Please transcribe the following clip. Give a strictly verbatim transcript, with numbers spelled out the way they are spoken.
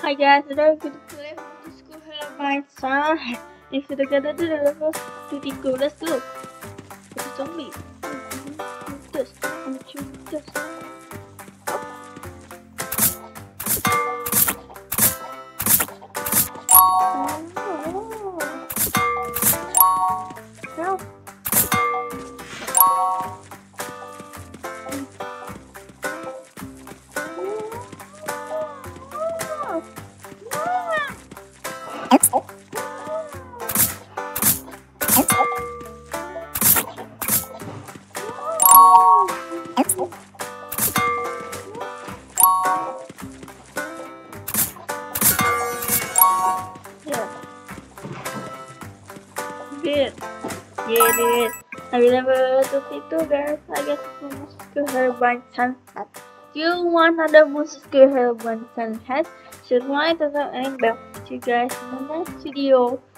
Hi guys, today we're going to play to school herobrine siren. If you together do the levels to the go, let's go. It's a zombie. This, I'm choosing this. Help. Yeah. Good. Yeah, it is. I remember to see two girls. I guess to her one sunset. Do you want another monster to her one sunset? Should one to the end bell. See you guys in the next video.